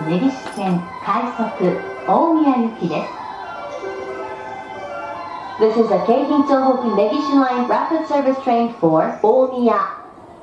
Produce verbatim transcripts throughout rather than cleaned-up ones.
根岸線快速大宮行きです。This is a 京浜東北根岸 Line Rapid Service Train for 大宮。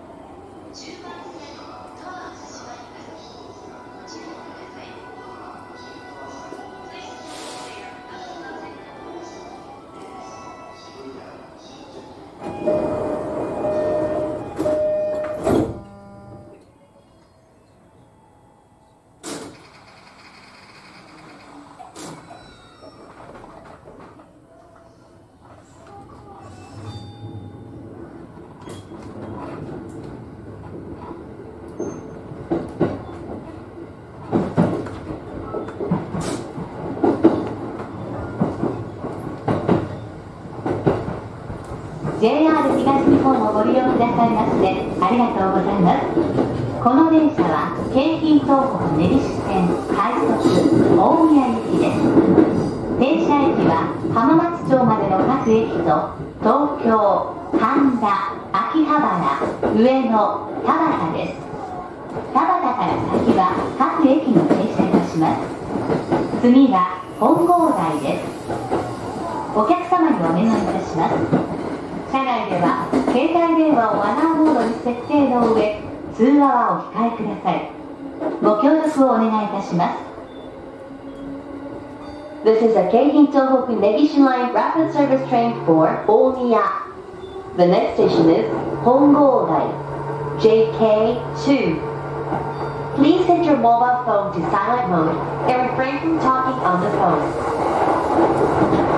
ジェイアール 東日本をご利用くださいましてありがとうございます。この電車は京浜東北根岸線快速大宮行きです。停車駅は浜松町までの各駅と東京、神田、秋葉原、上野、田端です。田端から先は各駅の停車いたします。次は本郷台です。お客様にお願いいたします。車内では携帯電話をマナーモードに設定の上、通話はお控えください。ご協力をお願いいたします。This is a 京浜東北根岸 Line Rapid Service Train for 大宮。The next station is 本郷台 ジェイケーツー。Please set your mobile phone to silent mode and refrain from talking on the phone.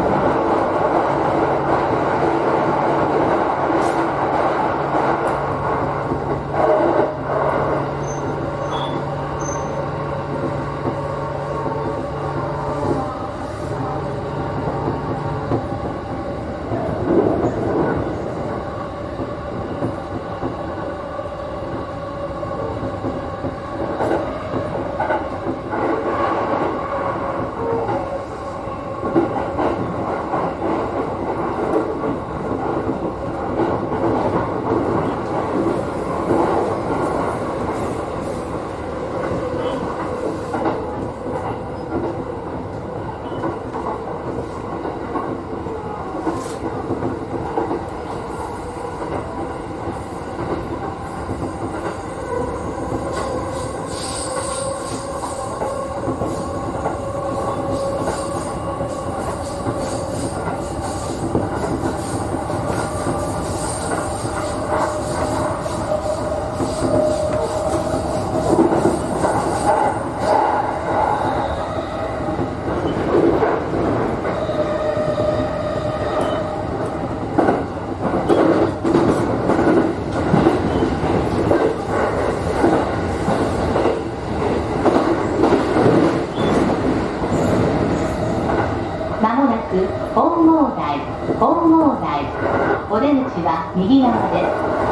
本郷台、本郷台、お出口は右側です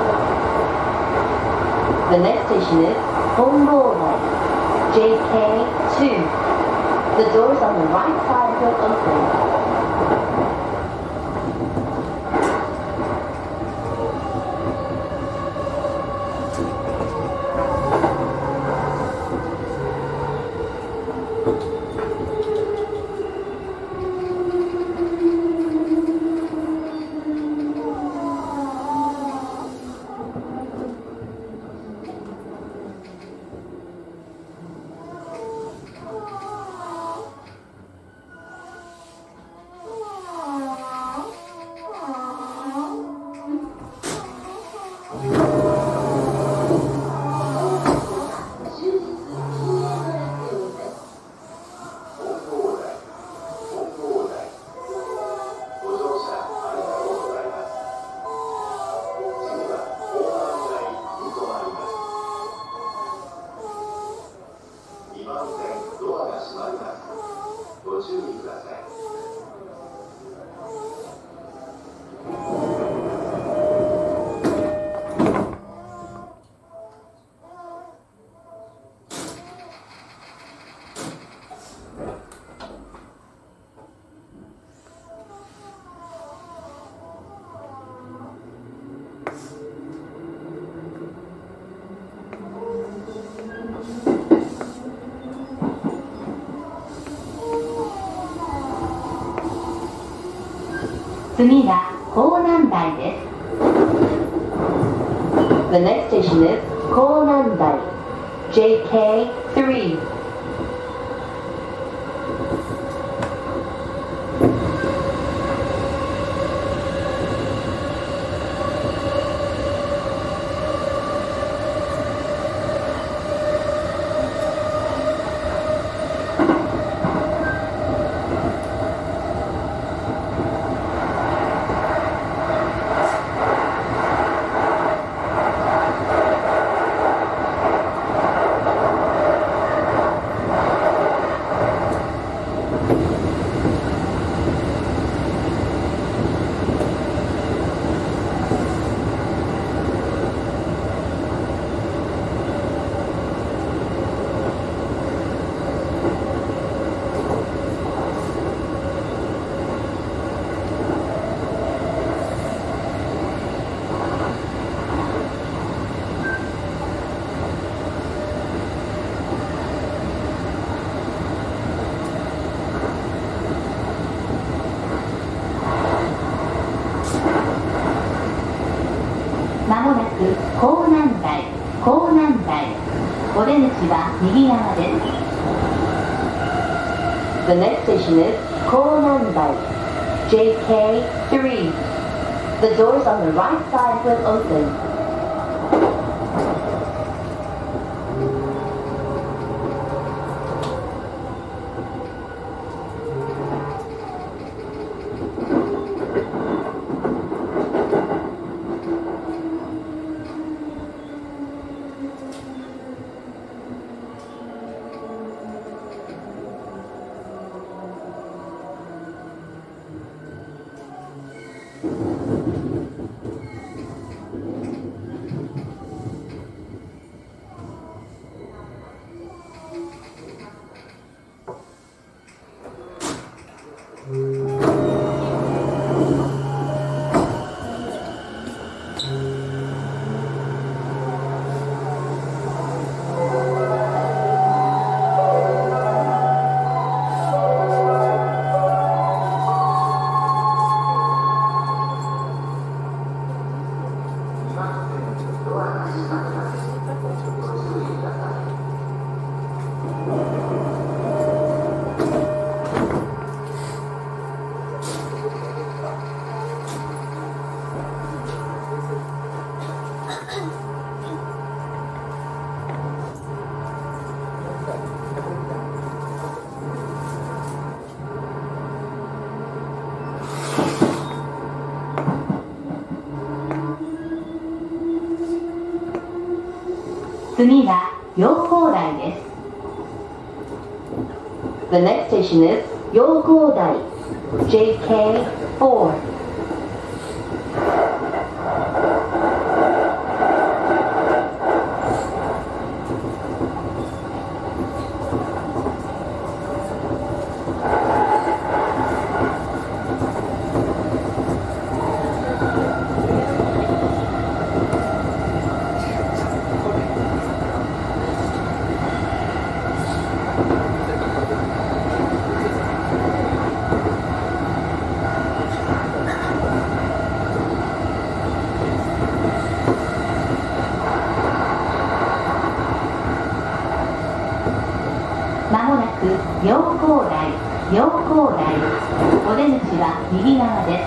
。The next station is 本郷台 ジェイケーツー。The doors on the right side will open. 次は港南台です。 The next station is Konandai, J K three. まもなく港南台、港南台。お出口は右側です。 The next station is Konandai, J K three. The doors on the right side will open. 次は陽光台です。 The next station is Yokodai, J K four. まもなく陽光台、陽光台。お出口は右側です。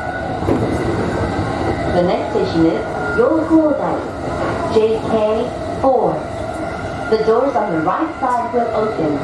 The next station is Yokodai, J K four. The doors on the right side will open.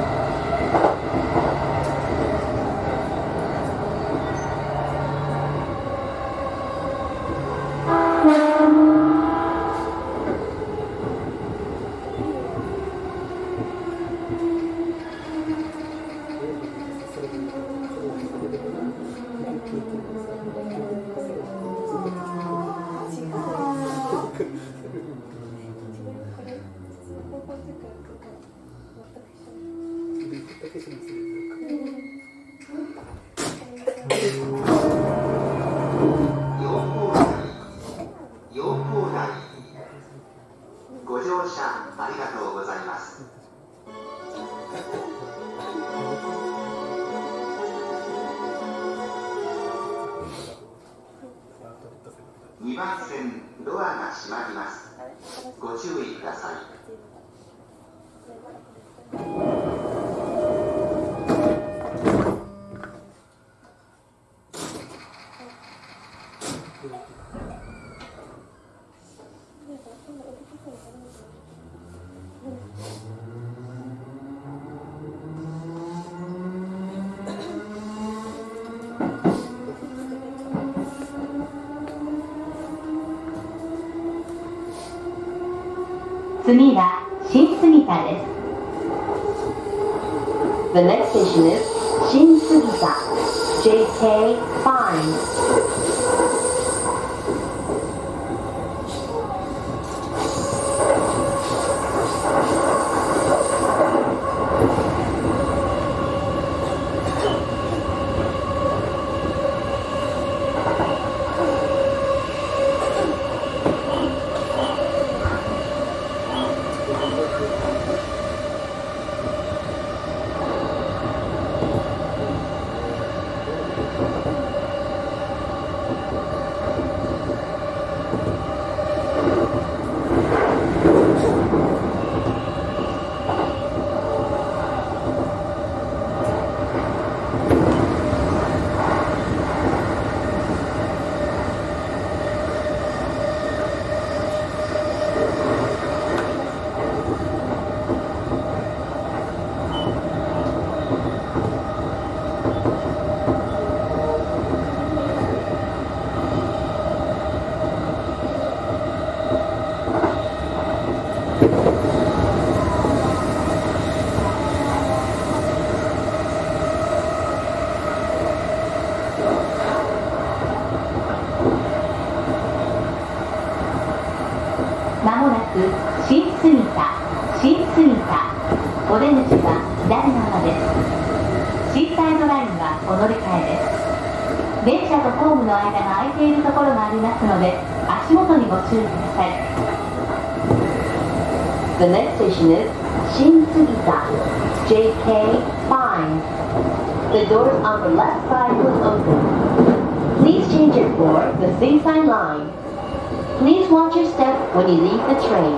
ご乗車ありがとうございます。 次は新杉田です。 The next station is Shin-Sugita, J K five. まもなく新杉田、新杉田。お出口は左側です。シーサイドラインはお乗り換えです。電車とホームの間が空いているところがありますので、足元にご注意ください。 The next station is Shin-Sugita, J K five. The doors on the left side will open. Please change it for the Seaside line. Please watch your step when you leave the train.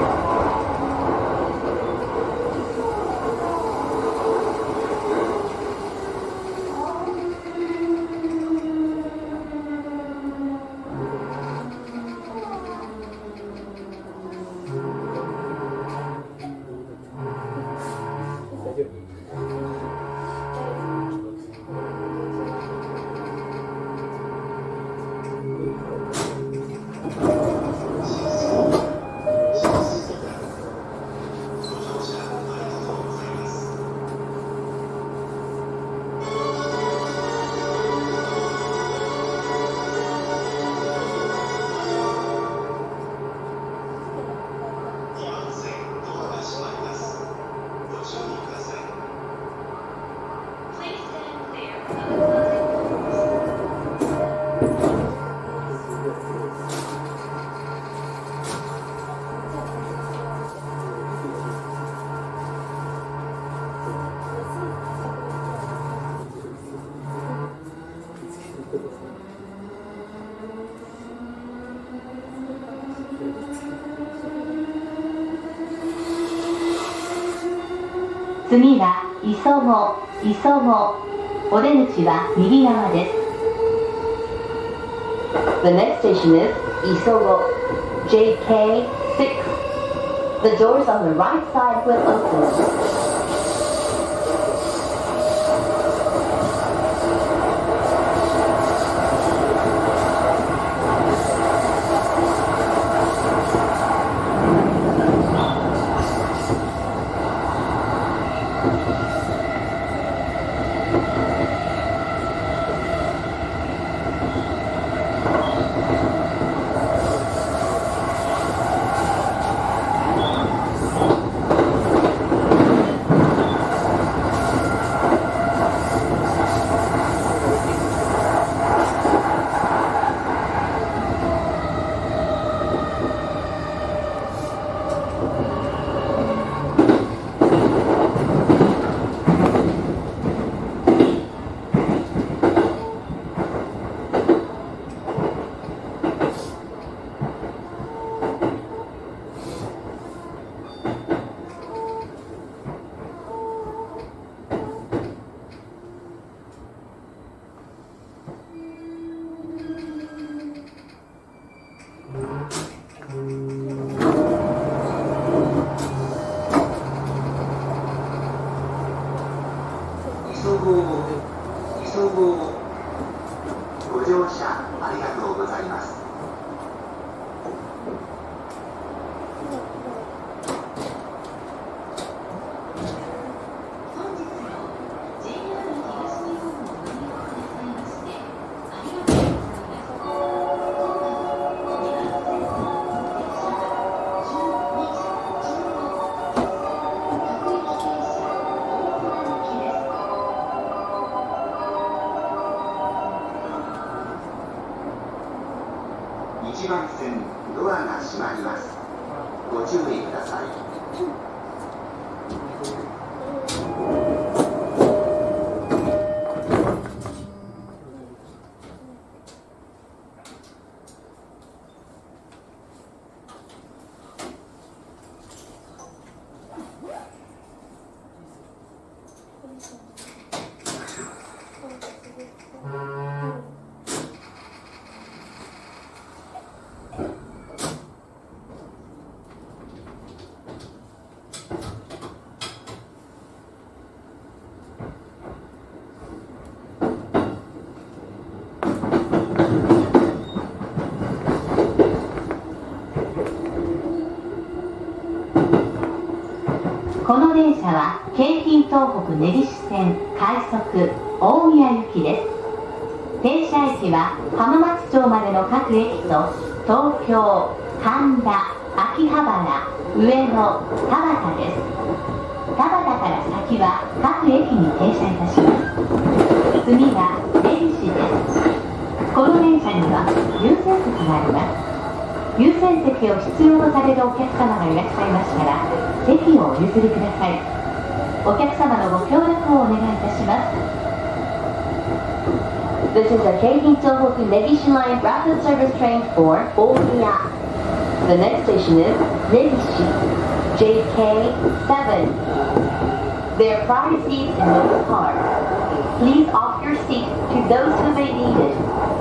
次は磯子、磯子。お出口は右側です。 The next station is Isogo, J K six. The doors on the right side will open. ちばん線ドアが閉まります。ご注意ください。 この電車は京浜東北根岸線快速大宮行きです。停車駅は浜松町までの各駅と東京、神田、秋葉原、上野、田端です。田端から先は各駅に停車いたします。次は根岸です。この電車には優先席があります。優先席を必要とされるお客様がいらっしゃいましたら席をお譲りください。お客様のご協力をお願いいたします。 This is a Keihei Tohoku Negishi Line rapid service train for Omiya. The next station is Negishi, J K seven. There are priority seats in this car. Please offer your seat to those who may need it.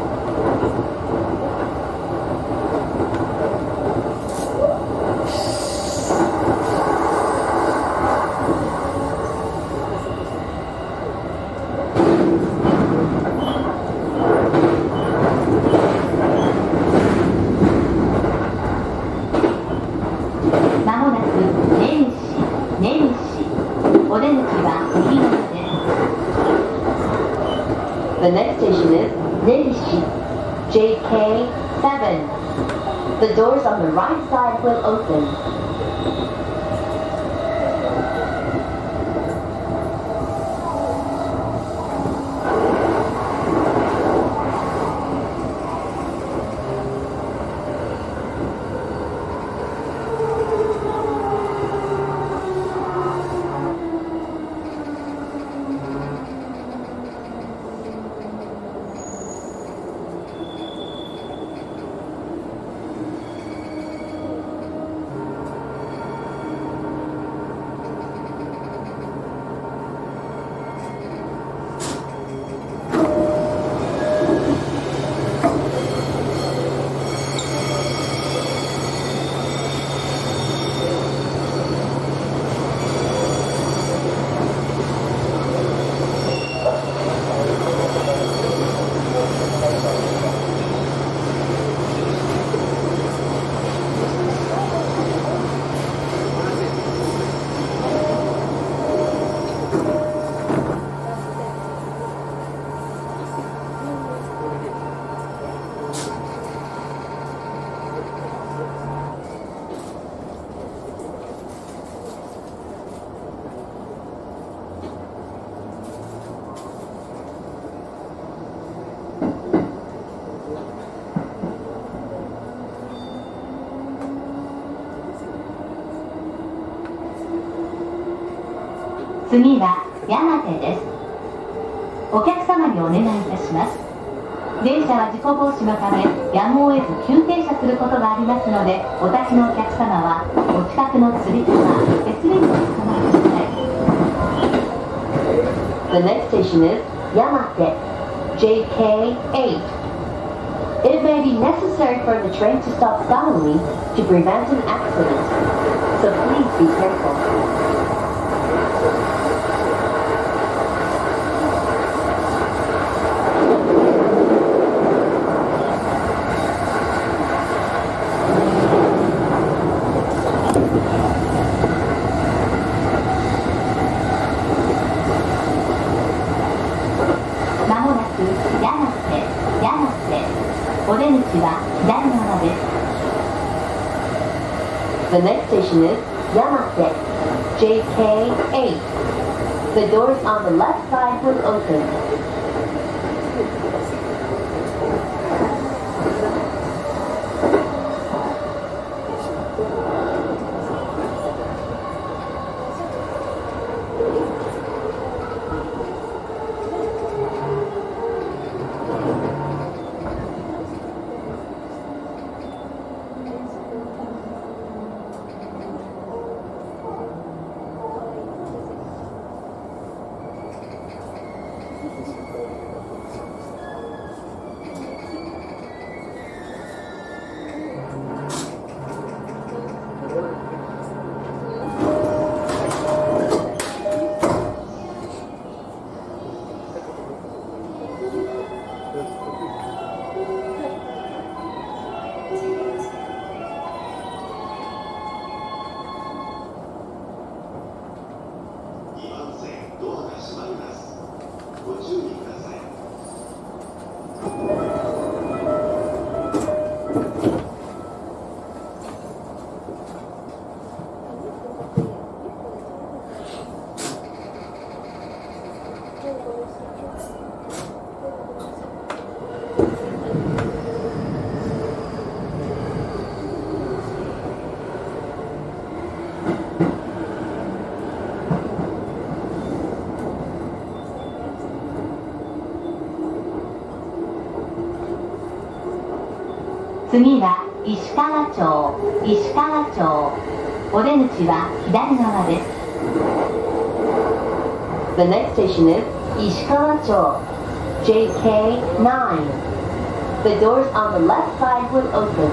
お出口は右側です。 The next station is Negishi, J K seven. The doors on the right side will open. 次は山手です。お客様にお願いいたします。電車は事故防止のためやむを得ず急停車することがありますので、お立ちのお客様はお近くのつり革、手すりにお捕まりください。 The next station is Yamate, J K eight. It may be necessary for the train to stop suddenly to prevent an accident, so please be careful. お出口は左側です。 The next station is Yamate, J K eight. The doors on the left side will open. 「 ご注意ください。 次は石川町、石川町。お出口は左側です。 The next station is Ishikawa-cho, J K nine. The doors on the left side will open.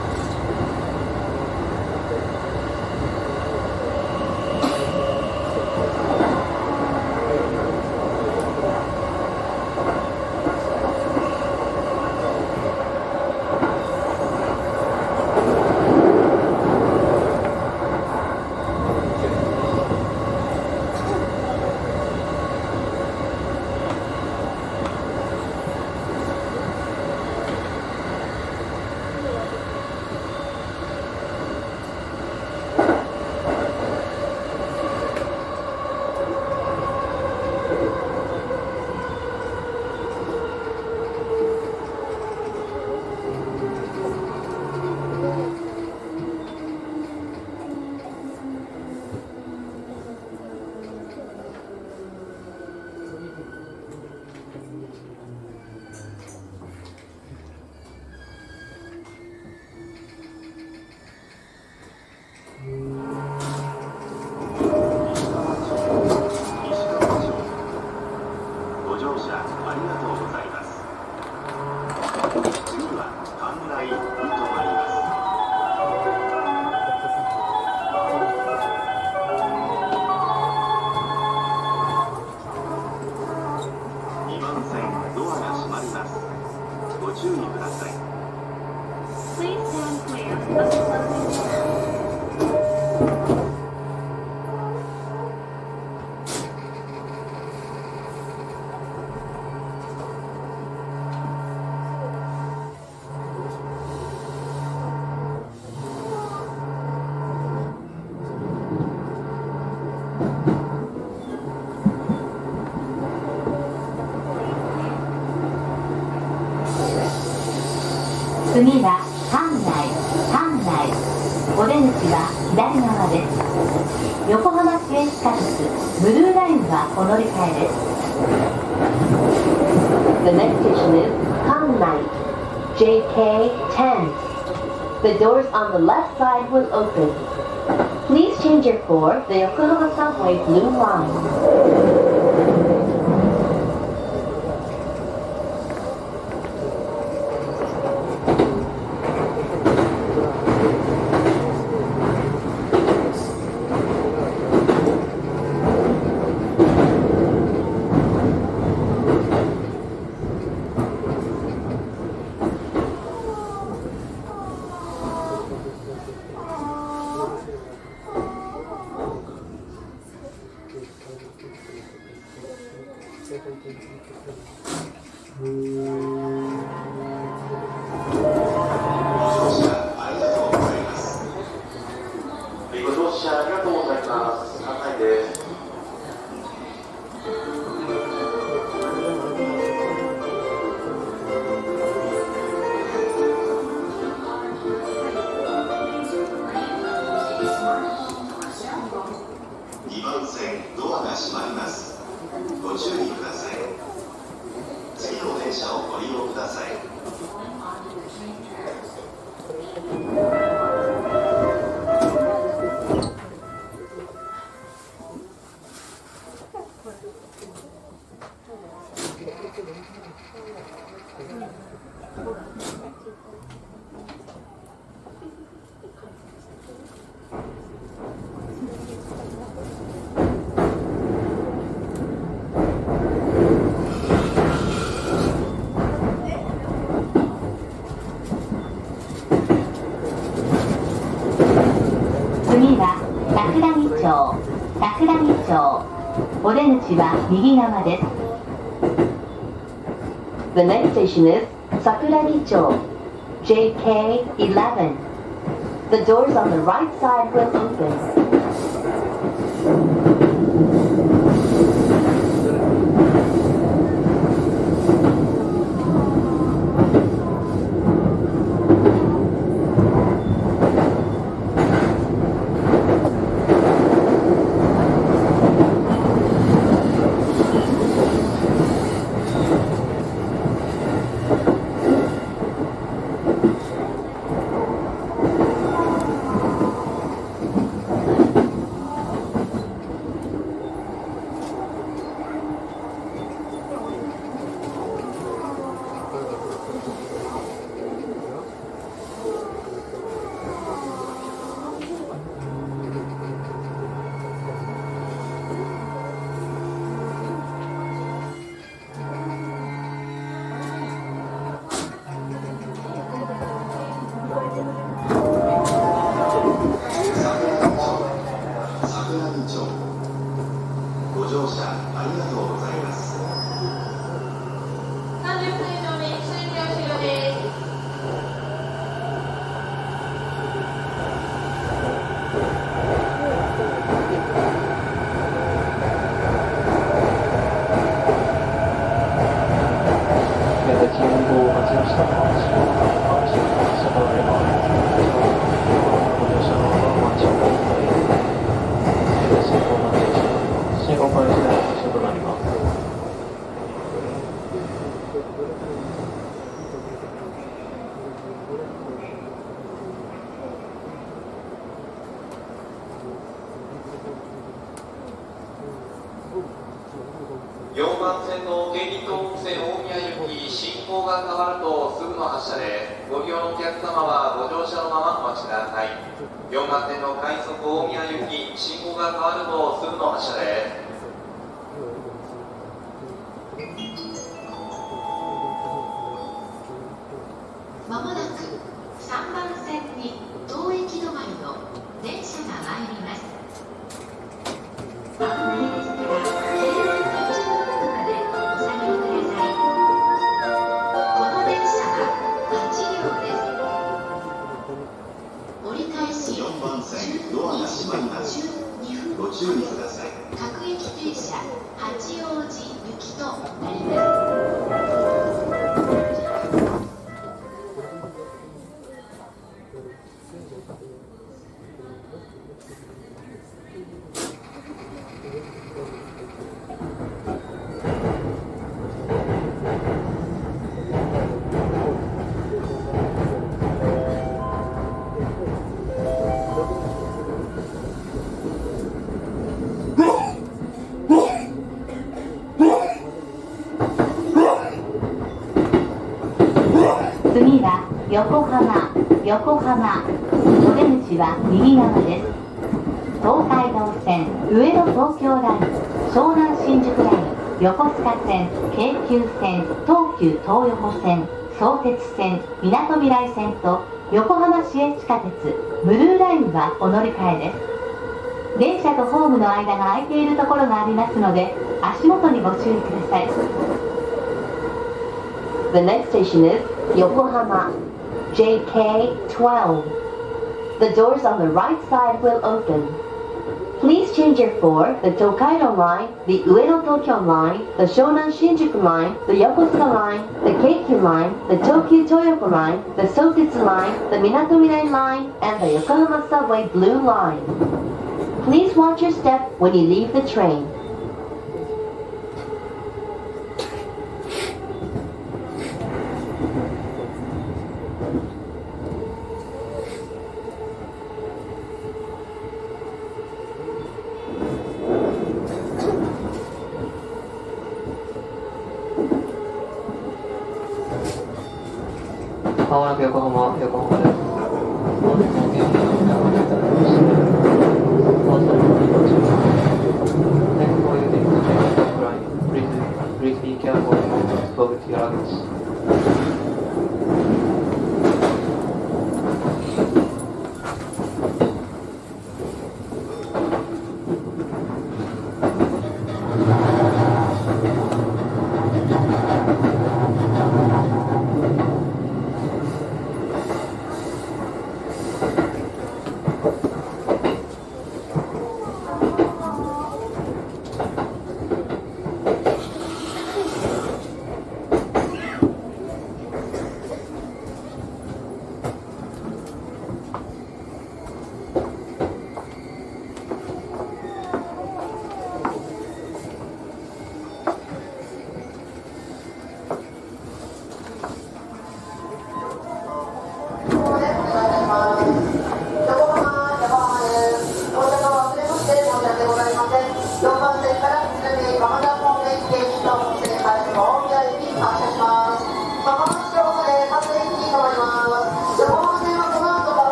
次は関内、関内。お出口は左側です。横浜市営地下鉄ブルーラインはお乗り換えです。 The next station is Kannai, J K ten. The doors on the left side will open. Please change your for the Yokohama Subway Blue Line. にばん線ドアが閉まります。ご注意ください。次の電車をご利用ください。 次は桜木町、桜木町。お出口は右側です。 The next station is Sakuragicho, J K eleven. The doors on the right side will open. よんばん線の京浜東北線大宮行き進行が変わるとすぐの発車でご利用のお客様はご乗車のままお待ちください。よんばん線の快速大宮行き進行が変わるとすぐの発車です。 まもなくさんばん線に当駅止まりの電車が参ります。お乗りですから車両の途中の奥までお下がりください。この電車ははちりょうです。折り返しよんばん線ドアが閉まります。ご注意ください。 各駅停車八王子行きとなります。次は横浜、横浜。お出口は右側です。東海道線、上野東京ライン、湘南新宿ライン、横須賀線、京急線、東急東横線、相鉄線、みなとみらい線と横浜市営地下鉄、ブルーラインはお乗り換えです。電車とホームの間が空いているところがありますので、足元にご注意ください。 The next station is Yokohama, J K twelve. The doors on the right side will open. Please change your for the Tokaido line, the Ueno Tokyo line, the Shonan Shinjuku line, the Yokosuka line, the Keikyu line, the Tokyu Toyoko line, the Sotetsu line, the Minatomirai line, and the Yokohama Subway Blue line. Please watch your step when you leave the train. まもなく横浜、横浜です。本日も元気にお願いいただきまして、まずはご注意ください。Thanks for using the train line. Please, please be careful with your luggage. 「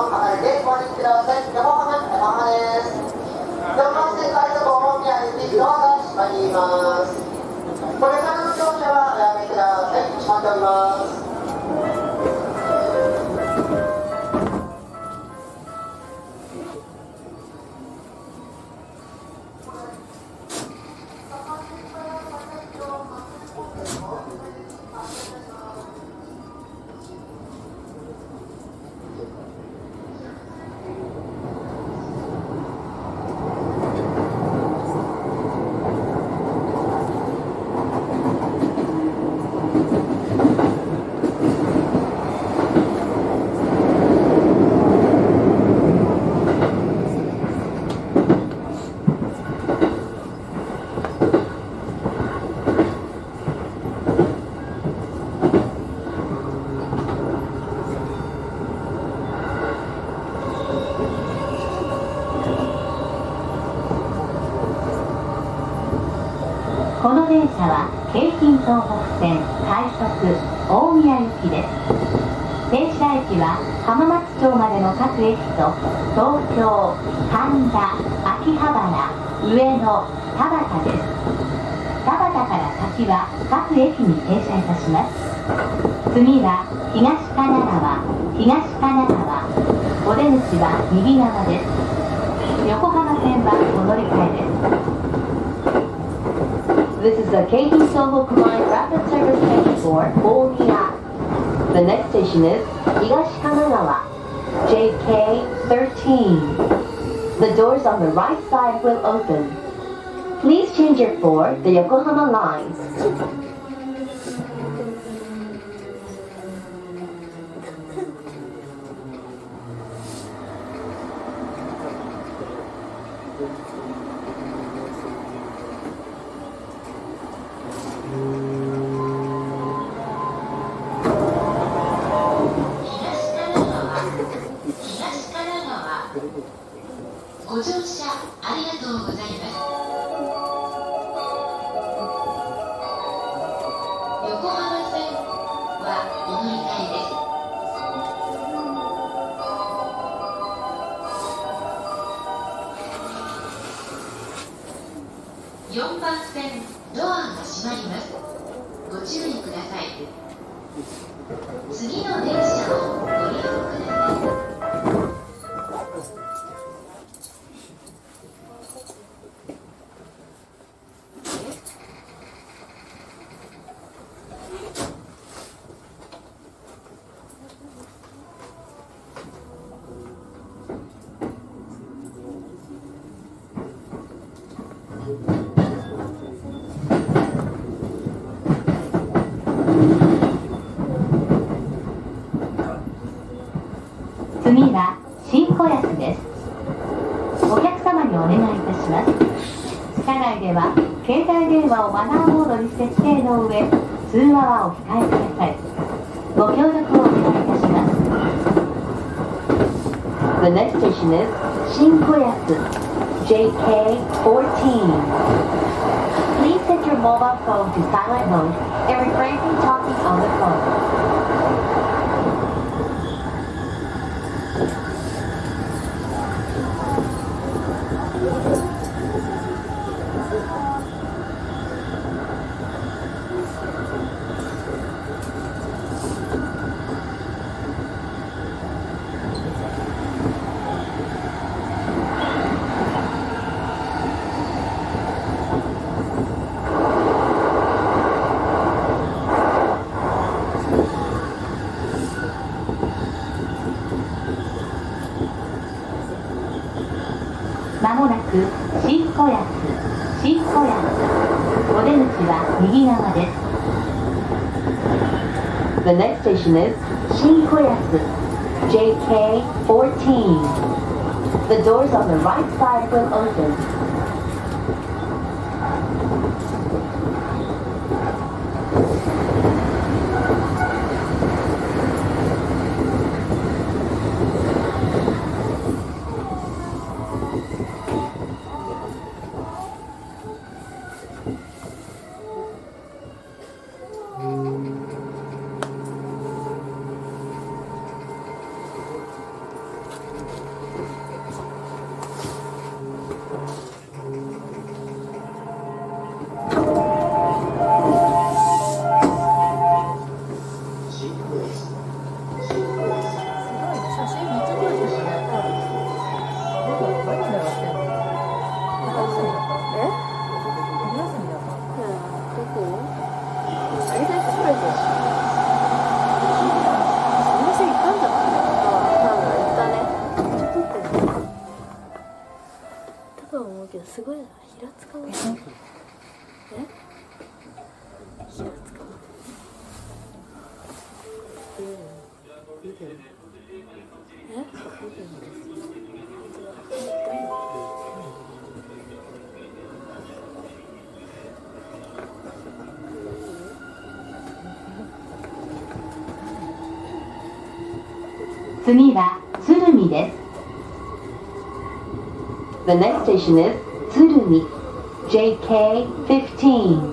離れてご利用ください。横浜横浜です。よんばん線快速大宮駅ドアが閉まります。これからの乗車はおやめください。閉まっております。 この電車は京浜東北線快速大宮行きです。停車駅は浜松町までの各駅と東京、神田、秋葉原、上野、田端です。田端から先は各駅に停車いたします。次は東神奈川、東神奈川、お出口は右側です。横浜線はお乗り換えです。 This is the Keihei Sohoku Line Rapid Service Train for Omiya. The next station is Higashi Kanagawa, J K thirteen. The doors on the right side will open. Please change it for the Yokohama line. よんばん線ドアが閉まります。ご注意ください。次の電車をご利用ください。次は新小安です。お客様にお願いいたします。車内では携帯電話をマナーモードに設定の上、通話はお控えください。ご協力をお願いいたします。 The next station is Shinkoyasu, J K fourteen. Please set your mobile phone to silent mode and refrain from talking on the phone. まもなく新小安、新小安、お出口は右側です。 The next station is Shinkoyasu, J K fourteen. The doors on the right side will open. どすごいな。平塚はえ平塚次は鶴見です。 The next station is Tsurumi, J K fifteen.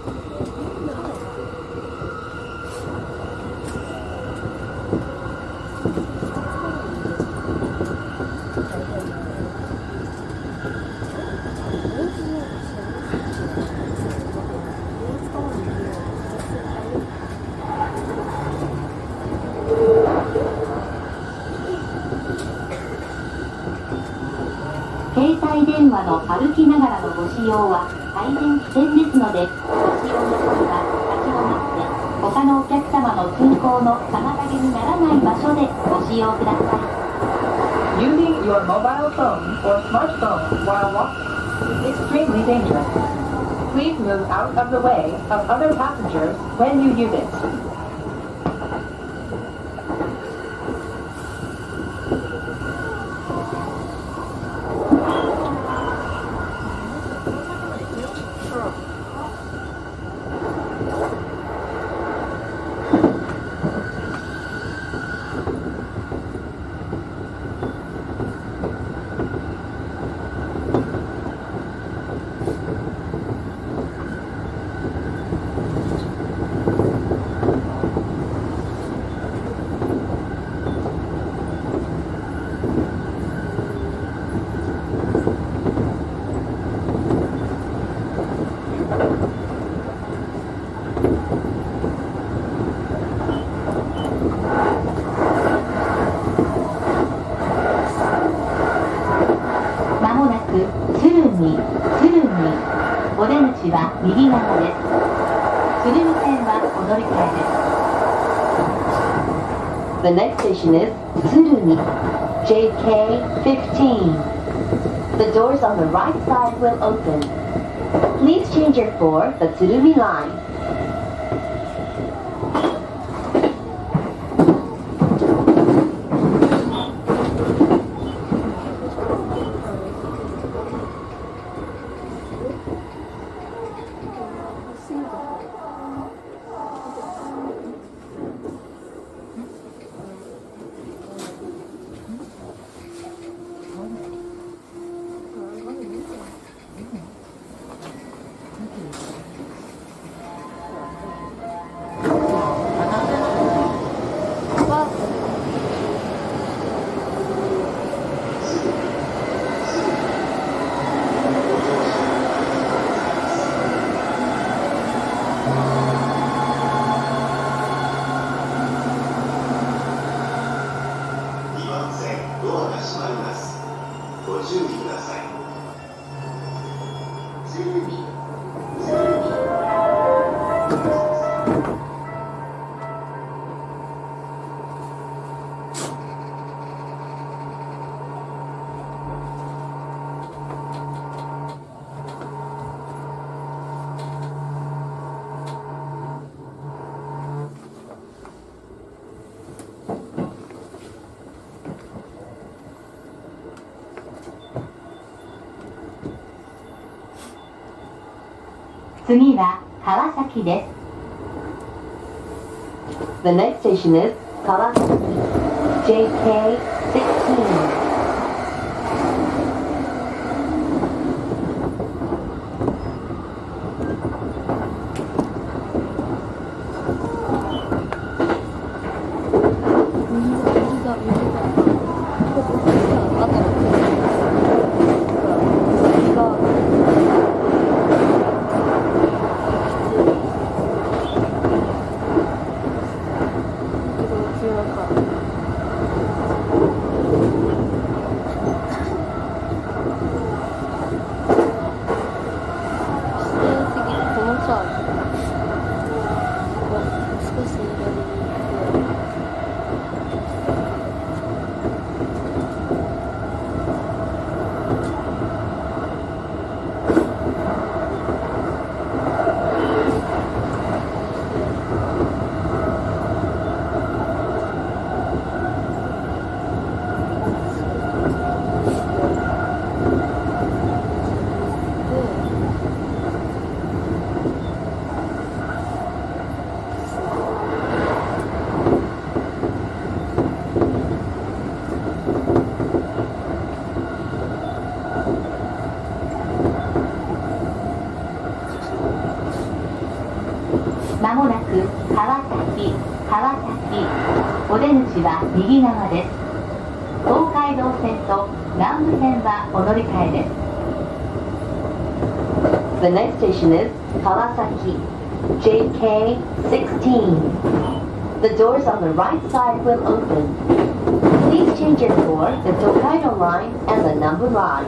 携帯電話の歩きながらのご使用は大変危険ですので、ご使用の際は立ち止まって他のお客様の通行の妨げにならない場所でご使用ください。 Using your mobile phone or smartphone while walking is extremely dangerous. Please move out of the way of other passengers when you use it. お出口は右側です。鶴見線はお乗り換えです。 The next station is Tsurumi, J K fifteen. The doors on the right side will open. Please change your for the Tsurumi line. 次は川崎です。 The next station is Kawasaki, J K sixteen. 中出口は右側です。東海道線と南武線はお乗り換えです。 The next station is Kawasaki, J K sixteen. The doors on the right side will open. Please change it for the Tokaido line and the number line.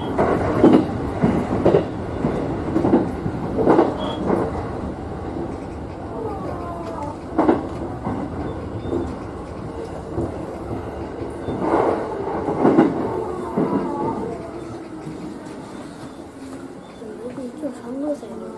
今日さん号線の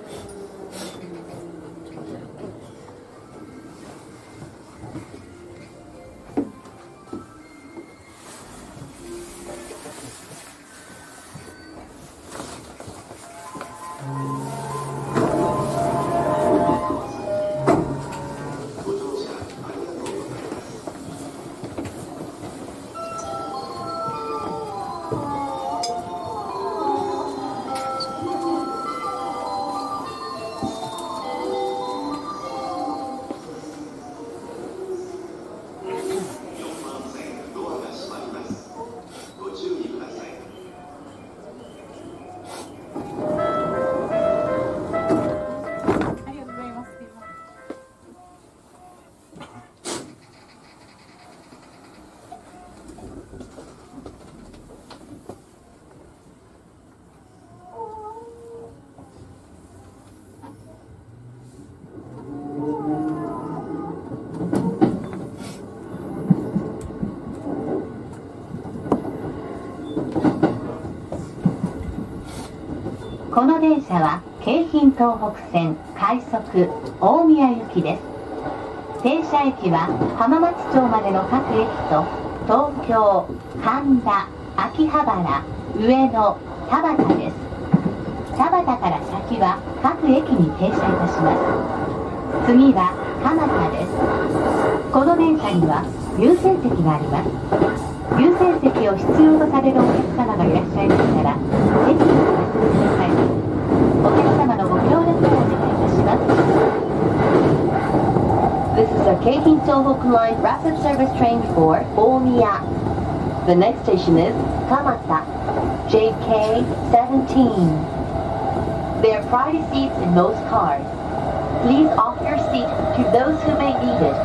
この電車は京浜東北線快速大宮行きです。停車駅は浜松町までの各駅と東京、神田、秋葉原、上野、田端です。田端から先は各駅に停車いたします。次は蒲田です。この電車には優先席があります。優先席を必要とされるお客様がいらっしゃいましたら席にお待ちください。お客様のご協力をお願いいたします。 This is a Keihin Tohoku Line rapid service train for Omiya. The next station is Kamata, J K seventeen. There are priority seats in most cars. Please offer your seat to those who may need it.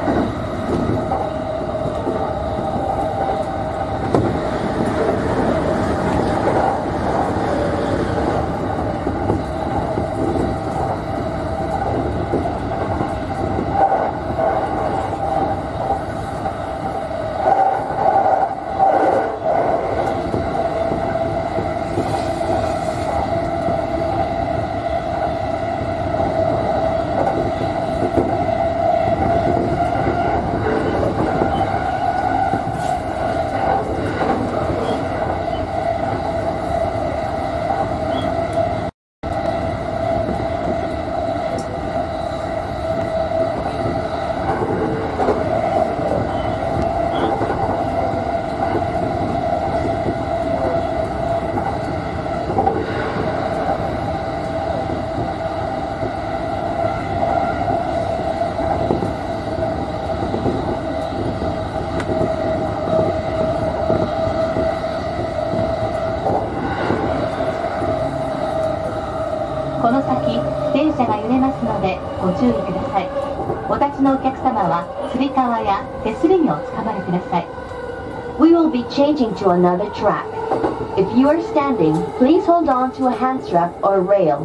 この先、電車が揺れますのでご注意ください。お立ちのお客様はつり革や手すりにおつかまりください。 We will be changing to another track. If you are standing, please hold on to a hand strap or rail.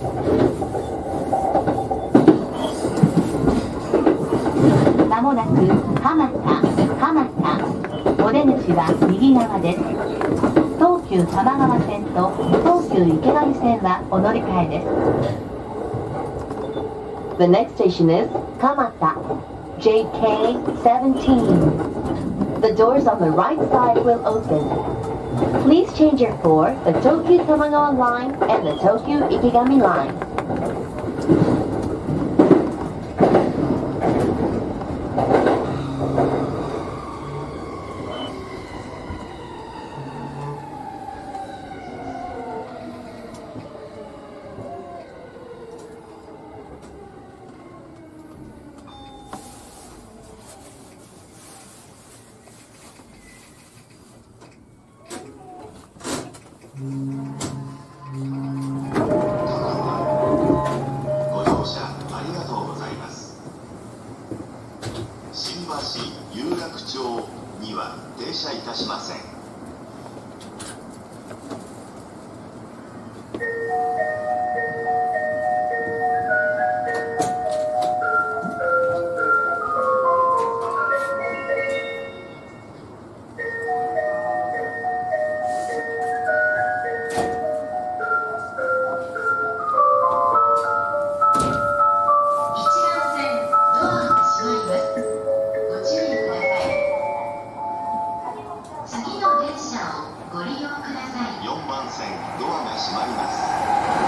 まもなく蒲田、蒲田、お出口は右側です。東急多摩川線と東急池上線はお乗り換えです。 The next station is Kamata, J K seventeen. The doors on the right side will open. Please change it for the Tokyu Tamagawa line and the Tokyu Ikegami line. こご乗車ありがとうございます。新橋有楽町には停車いたしません。よんばん線ドアが閉まります。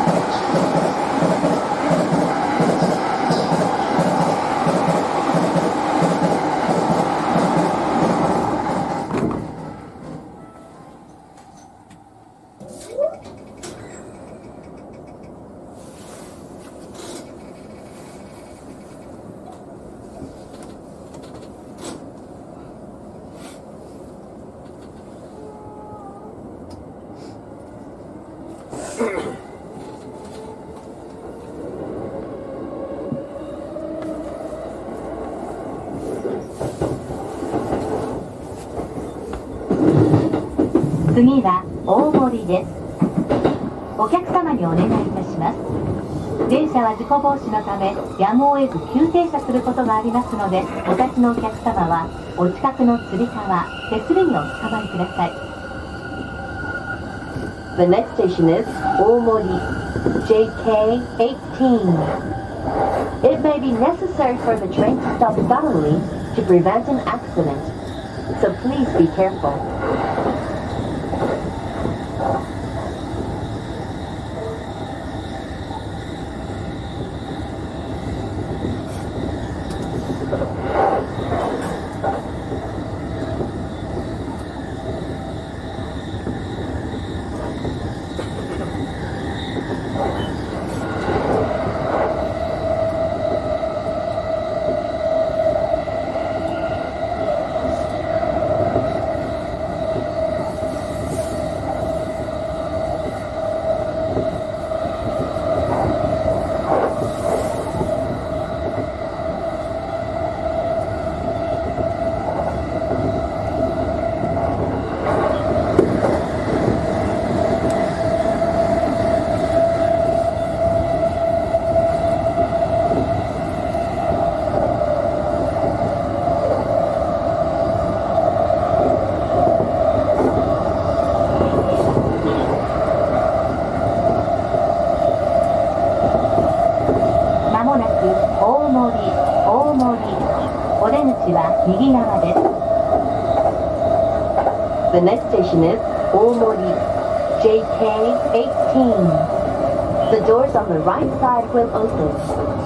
次は大森です。お客様にお願いいたします。電車は事故防止のためやむを得ず急停車することがありますので、お立ちのお客様はお近くのつり革、手すりにおつかまりください。 The next station is Omori, J K eighteen. It may be necessary for the train to stop suddenly to prevent an accident, so please be careful. The next station is Omori, J K eighteen. The doors on the right side will open.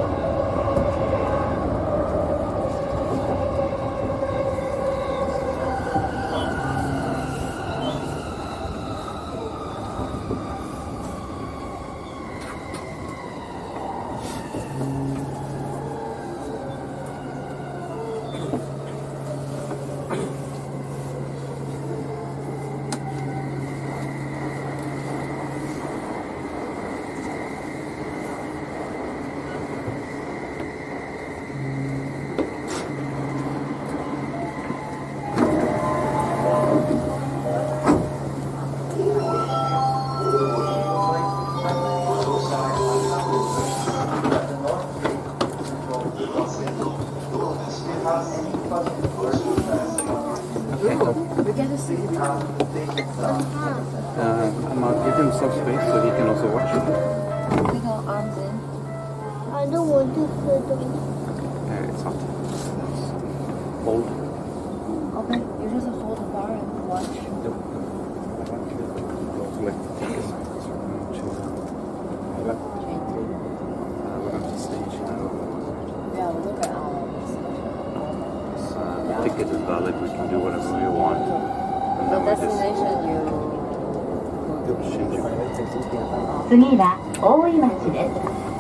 次は大井町です。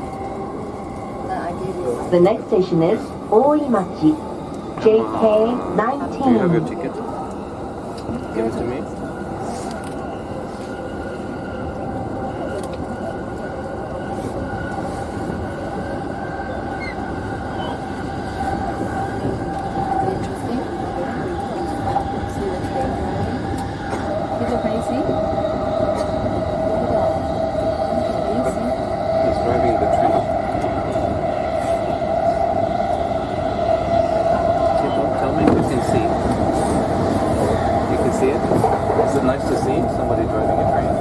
The next station is Oimachi, J K nineteen. Do you have your ticket? Give it to me. can you see? He's driving the train. People, tell me if you can see. You can see it? Is it nice to see somebody driving a train?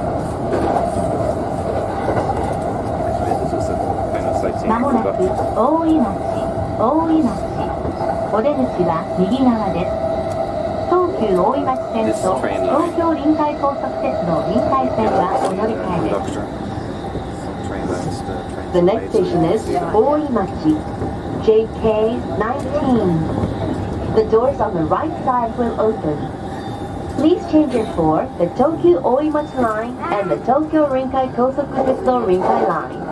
Actually, this is a kind of sightseeing. まもなく but 大井町、大井町。お出口は右側です。東急大井町線と東京臨海高速鉄道臨海線はお乗り換えです。 The next station is Oimachi, J K nineteen. The doors on the right side will open. Please change it for the Tokyo Oimachi line and the Tokyo Rinkai Kosoku Tetsudo Rinkai line.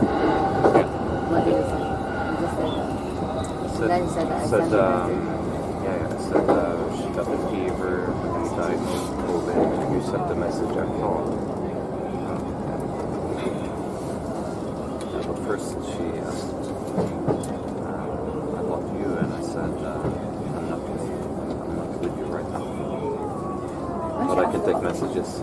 Said, said, um, yeah, yeah, said uh, she got the fever and diagnosed COVID. You sent the message I called. Uh, but first she asked uh, about you, and I said uh, I'm not, I'm not with you right now. But I can take messages.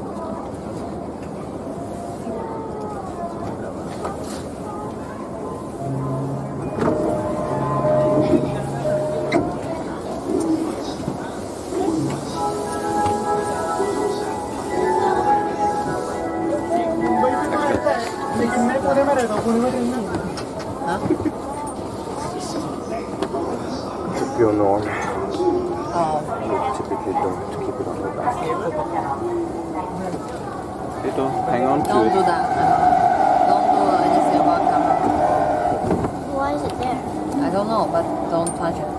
Your norm. Oh. You typically don't keep it on the back. You don't hang on to Don't it. do that. Don't do anything about camera. Why is it there? I don't know, but don't touch it.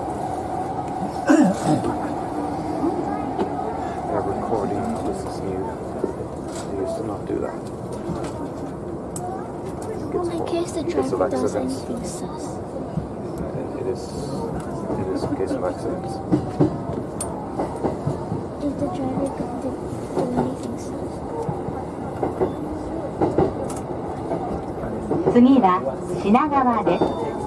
They're recording. This is new. They used to not do that. Well, in case the Because of driver does accidents. anything sus. Uh, It is. It is in case of accidents. If the driver did do anything sus. 次は品川です。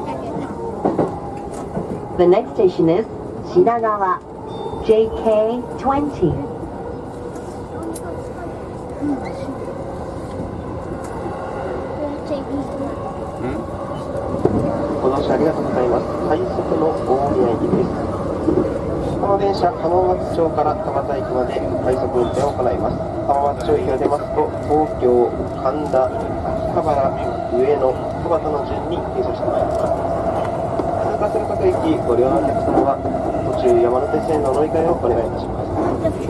The next station is Shinagawa, J K twenty. ご乗車ありがとうございます。快速の大宮行きです。この電車、浜松町から蒲田駅まで快速運転を行います。浜松町駅が出ますと、東京、神田、秋葉原、上野、戸端の順に停車してまいります。通過する各駅、ご利用のお客様は、途中山手線の乗り換えをお願いいたします。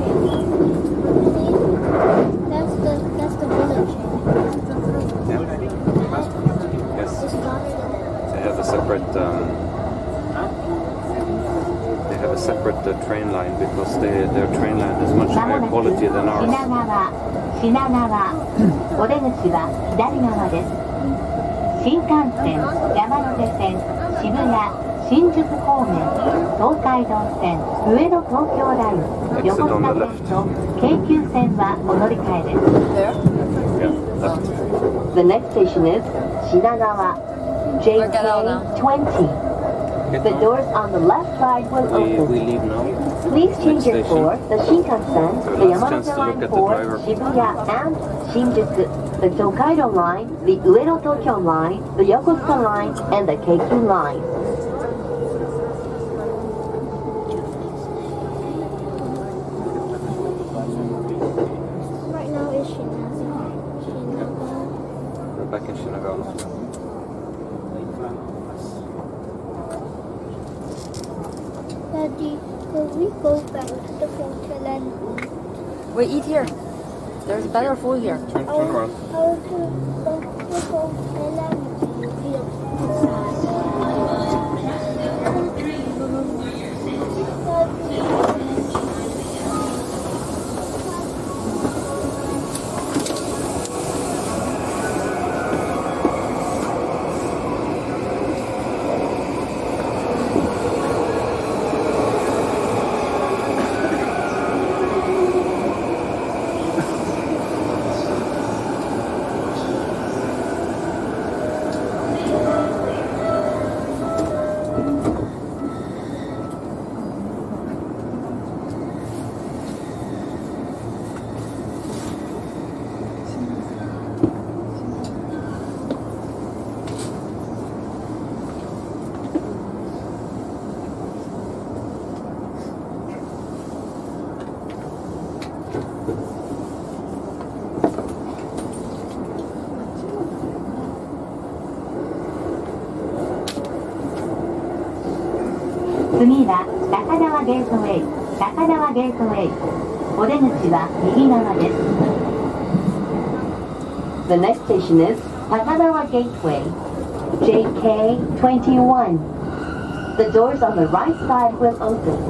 That's the that's the village. Yes. They have a separate. Um, they have a separate uh, train line because they, their train line is much まも higher なく quality than 品 ours. 川、品川。お出口は左側です。新幹線、山手線、渋谷。 新宿方面、東海道線、上野東京ライン、横須賀線と京急線はお乗り換えです。 There? Yeah, left. The next station is Shinagawa, J K twenty. The doors on the left side will We, we open. leave now. Please change Next it for station. the Shinkansen, So the last chance Yamanote to look line at the for driver. Shibuya and Shinjuku, the Tokaido line, the Ueno Tokyo line, the Yokosuka line, and the K Q line. Right now is Shinaga. Shinaga. We're back in Shinagawa. Daddy, could we go back to the hotel and We eat here. There's better food here. Turn, turn around. I want to go to the hotel and 次は高輪ゲートウェイ、高輪ゲートウェイ。お出口は右側です。 The next station is Takanawa Gateway, J K twenty-one. The doors on the right side will open.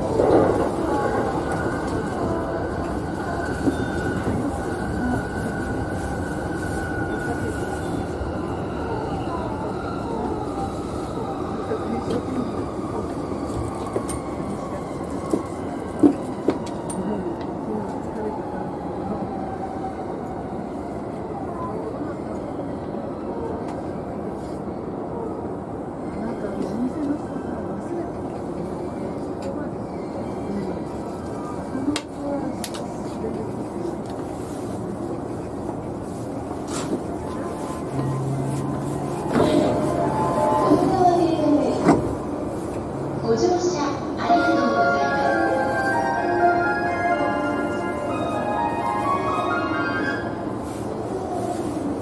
ご乗車ありがとうございます。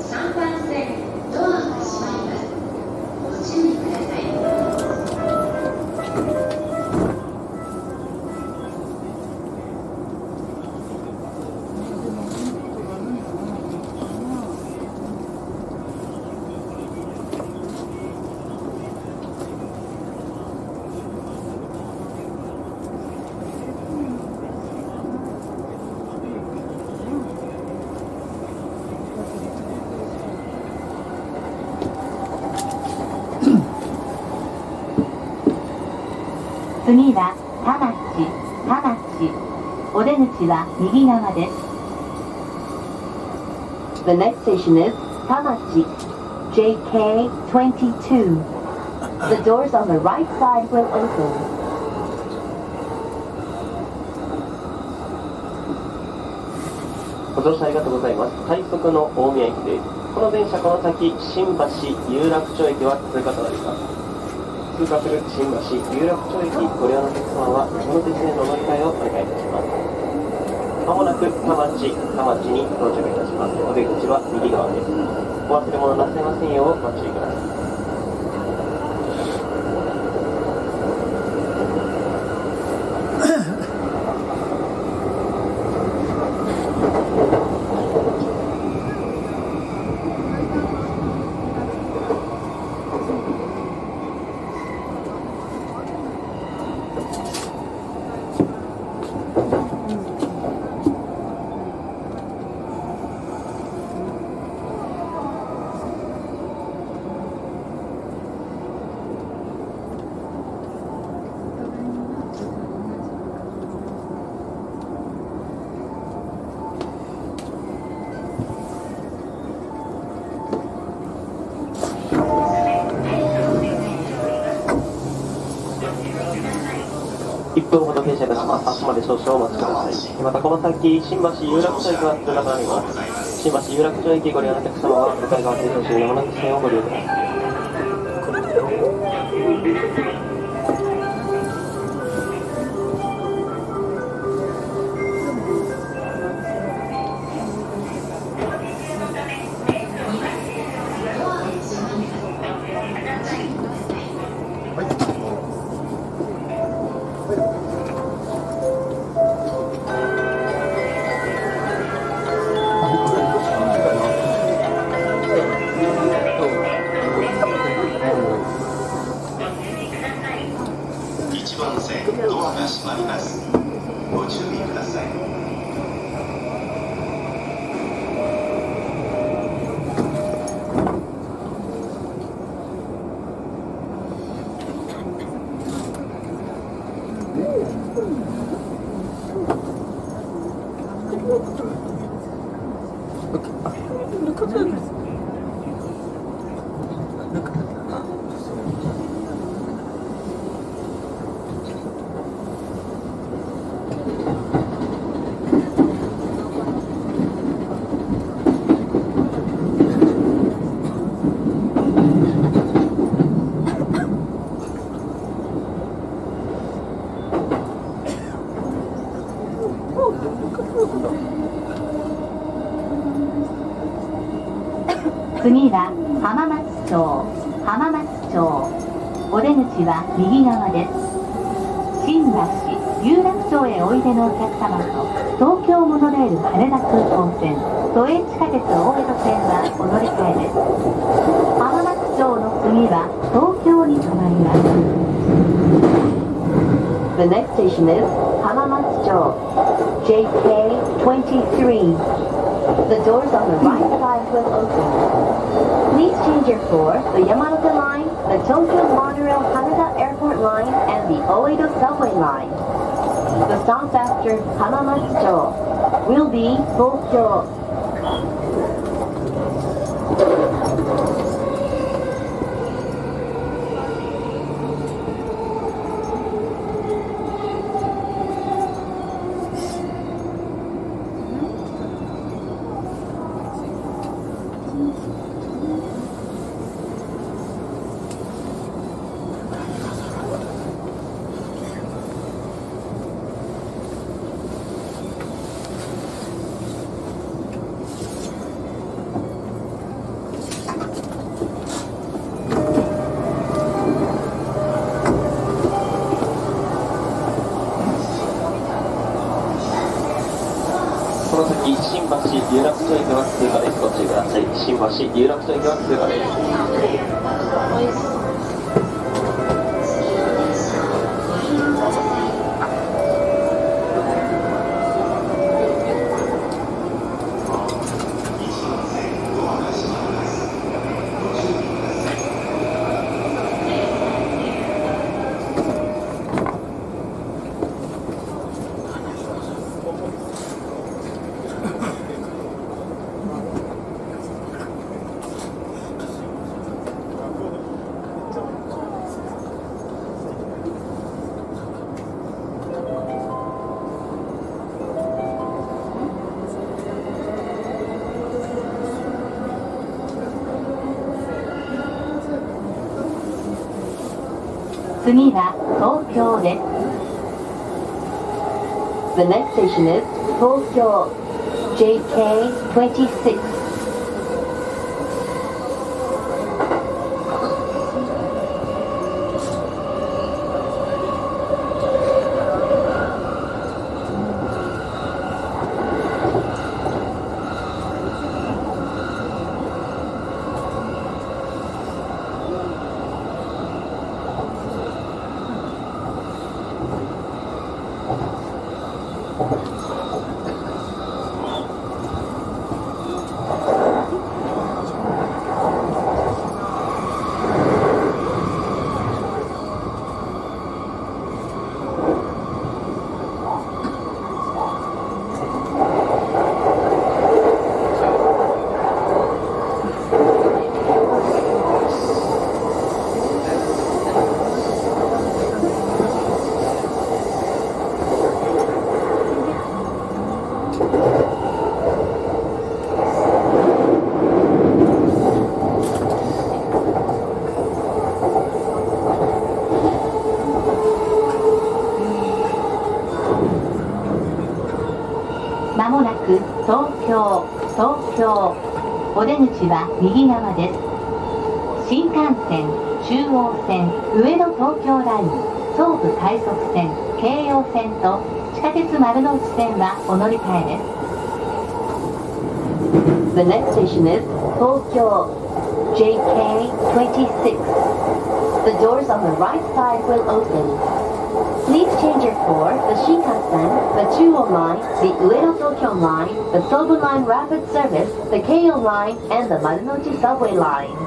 さんばん線ドアが閉まります。ご注意ください。次は田町、田町。お出口は右側です。 The next station is Tamachi, J K twenty-two. The doors on the right side will open. ご乗車ありがとうございます。快速の大宮駅です。この電車この先、新橋有楽町駅は通過となります。通過する新橋有楽町駅ご利用のお客様は山手線の乗り換えをお願いいたします。まもなく田町、田町に到着いたします。お出口は右側です。お忘れ物なさいませんようご注意ください。いっぷんほど停車いたします。明日まで少々お待ちください。またこの先、新橋有楽町駅は通過となります。新橋有楽町駅ご利用のお客様は向かい側停車中山手線をご利用ください。 いちばん線ドアが閉まります。ご注意ください。 Oh, look at 次は浜松町、浜松町。お出口は右側です。新橋、有楽町へおいでのお客様と、東京モノレール羽田空港線、都営地下鉄大江戸線はお乗り換えです。浜松町の次は東京に停まります。 The next station is Hamamatsucho, J K twenty-three. The doors on the right side will open. Please change your floor, the Yamanote Line, the Tokyo Monorail Haneda Airport Line, and the Oedo Subway Line. The stops after Hamamatsucho will be Tokyo. この先、新橋有楽町駅は通過です。ご注意ください。新橋有楽町駅は通過です。 次は東京です。 The next station is Tokyo, J K twenty-six. まもなく東京、東京。お出口は右側です。新幹線、中央線、上野東京ライン、総武快速線、京葉線と地下鉄丸ノ内線はお乗り換えです。 The next station is Tokyo, J K twenty-six. The doors on the right side will open. Please change your floor, the Shinkansen, the Chuo Line, the Uedo Tokyo Line, the Sobu Line Rapid Service, the Keio Line, and the Marunouchi Subway Line.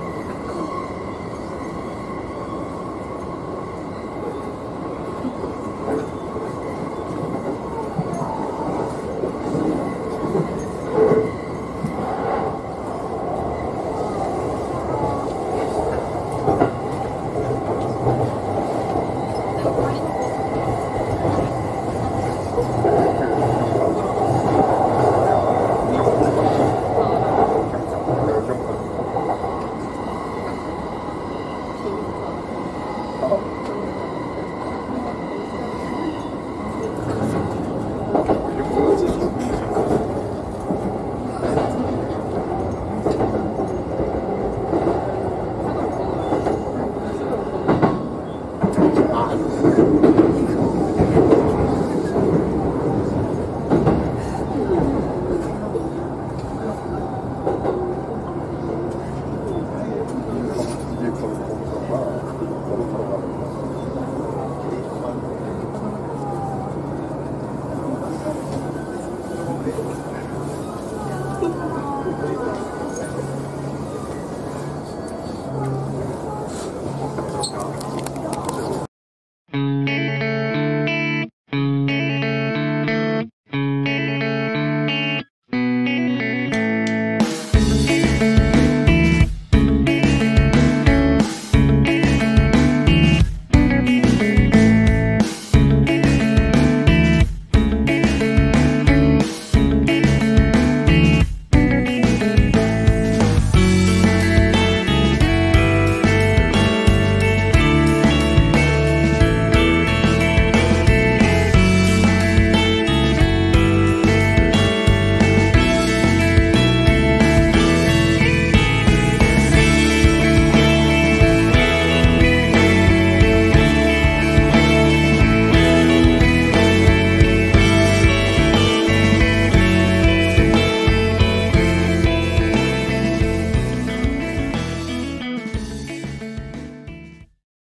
で